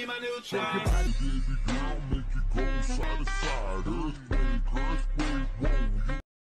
be my new child. Baby girl, make it go side to side.